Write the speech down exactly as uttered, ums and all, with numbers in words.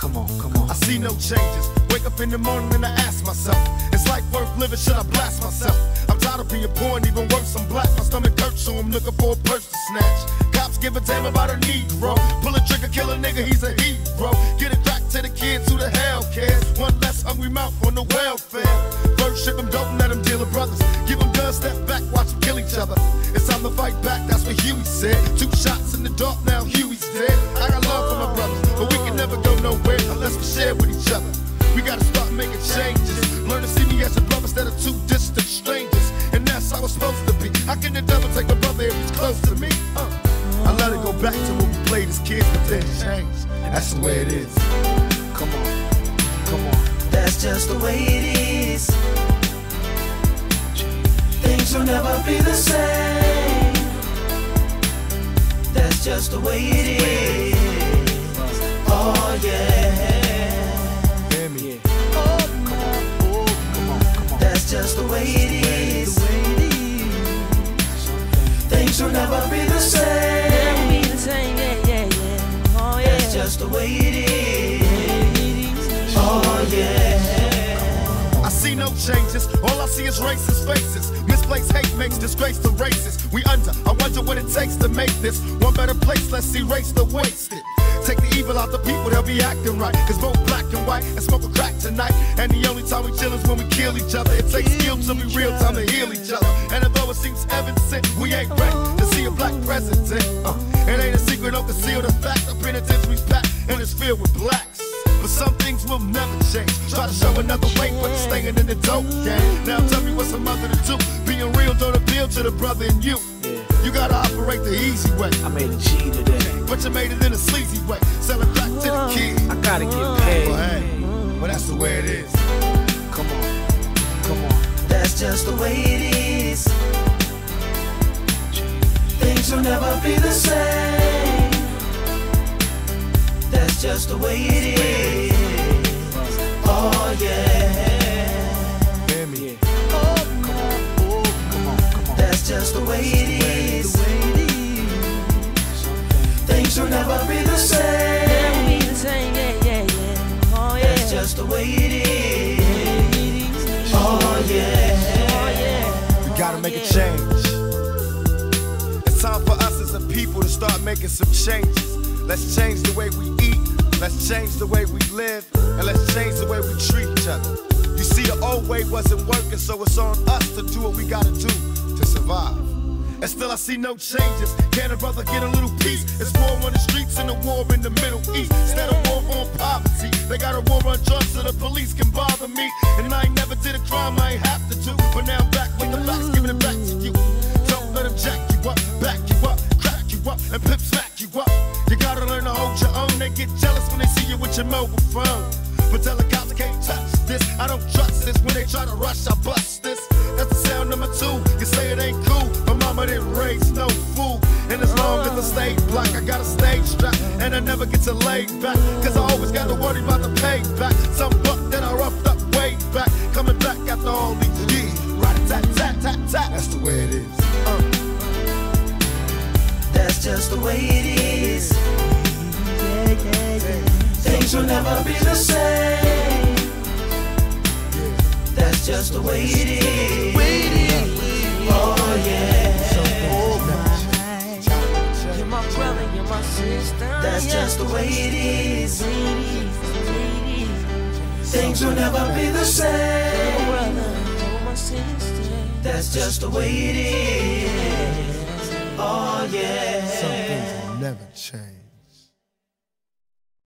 Come on, come on. I see no changes. Wake up in the morning and I ask myself, is life worth living? Should I blast myself? I'm tired of being poor and even worse, I'm black. My stomach hurts, so I'm looking for a purse to snatch. Cops give a damn about a Negro. Pull a trigger, kill a nigga, he's a hero. Get it back to the kids who the hell cares. One less hungry mouth on the welfare. First ship them, don't let them deal with brothers. Give them guns, step back, watch them kill each other. It's time to fight back, that's what Huey said. Two shots in the dark, now Huey's dead. I got love for my brothers, but we can never go nowhere unless we share with each other. We gotta start making changes. Learn to see me as a brother instead of two distant strangers. And that's how it's supposed to be. How can the devil take a brother if he's close to me? Uh. I let it go back to when we played as kids, but then changed. That's the way it is. Come on, come on. That's just the way it is. Things will never be the same. That's just the way it is. Oh yeah. Hear me. Oh, come on, oh, come on, come on. That's just the way it is. Things will never be the same. Never be the same, yeah, yeah, yeah. Oh yeah. That's just the way it is. Oh yeah. I see no changes, all I see is racist faces. Misplaced hate makes disgrace to races. We under, I wonder what it takes to make this one better place. Let's erase the wasted. Take the evil out the people, they'll be acting right. Cause both black and white and smoke a crack tonight. And the only time we chill is when we kill each other. It takes skill to be real time to heal each other. And although it seems evident, we ain't ready to see a black president. Uh, it ain't a secret, don't conceal the fact. The penitentiary's packed and it's filled with blacks. But some things will never change. Try to show another way, but it's staying in the dope game. Now tell me what's a mother to do. Being real don't appeal to the brother in you. You gotta operate the easy way. I made a G today, but you made it in a sleazy way. Sell it back to the kids. I gotta get paid. Well, hey, well that's the way it is. Come on, come on. That's just the way it is. Things will never be the same. That's just the way it is. Oh yeah. Hear me. Oh, come on, oh, come on, come on. That's just the way it is. Things will never be the same. Never be the same, yeah, yeah, yeah. Oh yeah. That's just the way it is. Oh yeah. Oh yeah. We gotta make a change. It's time for us as a people to start making some changes. Let's change the way we eat, let's change the way we live, and let's change the way we treat each other. You see, the old way wasn't working, so it's on us to do what we gotta do to survive. And still I see no changes. Can a brother get a little peace? It's war on the streets and a war in the Middle East. Instead of war on poverty, they got a war on drugs so the police can bother me. And I ain't never did a crime I ain't have to do, but now I'm back with the facts, giving it back to you. Don't let them jack you up, back you up, crack you up, and pimp smack you up. You gotta learn to hold your own. They get jealous when they see you with your mobile phone. But tell the cops I can't touch this. I don't trust this. When they try to rush, I bust this. That's the sound number two. You say it ain't cool. My mama didn't raise no fool. And as long as I stay black, I got a stage strap. And I never get to lay back. Cause I always got to worry about the payback. Some buck that I roughed up way back. Coming back after all these years. Right, tat, tat, tat, tat. That's the way it is. Uh. That's just the way it is. Yeah, yeah, yeah. Things will never be the same. That's just the way it is. Oh yeah. You're my brother, you're my sister. That's just the way it is. Things will never be the same. That's just the way it is. Oh yeah. Some things will never change.